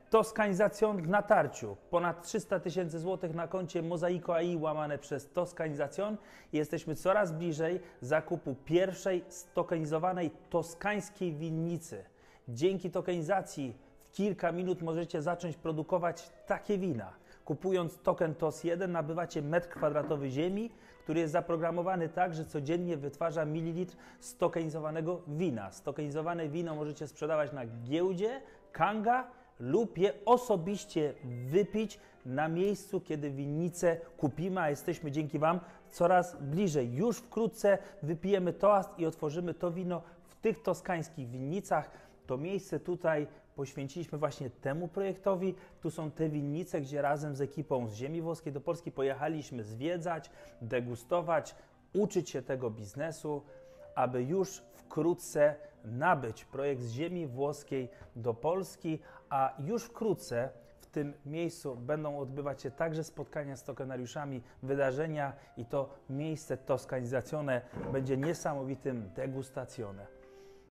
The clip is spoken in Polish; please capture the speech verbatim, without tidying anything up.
Toskanizacjon w natarciu. Ponad trzysta tysięcy złotych na koncie Mozaiko A I łamane przez Toskanizacjon. Jesteśmy coraz bliżej zakupu pierwszej stokanizowanej toskańskiej winnicy. Dzięki tokenizacji w kilka minut możecie zacząć produkować takie wina. Kupując token T O S jeden nabywacie metr kwadratowy ziemi, który jest zaprogramowany tak, że codziennie wytwarza mililitr stokanizowanego wina. Stokanizowane wino możecie sprzedawać na giełdzie Kanga lub je osobiście wypić na miejscu, kiedy winnicę kupimy, a jesteśmy dzięki Wam coraz bliżej. Już wkrótce wypijemy toast i otworzymy to wino w tych toskańskich winnicach. To miejsce tutaj poświęciliśmy właśnie temu projektowi. Tu są te winnice, gdzie razem z ekipą z ziemi włoskiej do Polski pojechaliśmy zwiedzać, degustować, uczyć się tego biznesu, aby już wkrótce nabyć projekt z ziemi włoskiej do Polski, a już wkrótce w tym miejscu będą odbywać się także spotkania z tokenariuszami, wydarzenia i to miejsce Toskanizazione będzie niesamowitym degustacjonem.